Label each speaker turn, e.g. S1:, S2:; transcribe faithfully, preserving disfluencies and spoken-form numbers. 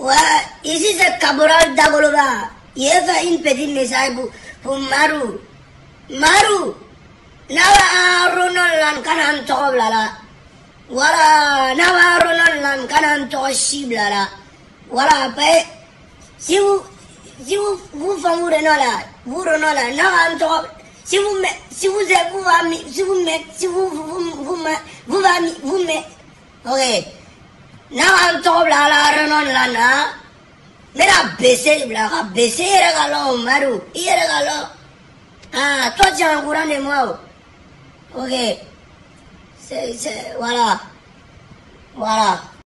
S1: Ouais, ici c'est Caporal Dagoloba. Il a fait une petite message pour, pour Maru. Maru, Nawa Ronald Lan Kanan Toblala. Voilà, Nawa Ronald Lan Kanan Toshiblala. Voilà, après, si vous, si vous, vous faites vous Renola, vous Renola, Nawa Tob, si vous mettez, si vous êtes, vous avez, si vous mettez, si vous, vous, vous, vous, vous, vous, vous mettez, ok. Nawa Toblala Ronald Lana. Mera baissé, bla, baissé, regalo, Maru, il regalo. Ah, toi tu es en courant de moi. Ok. C'est, c'est, voilà. Voilà.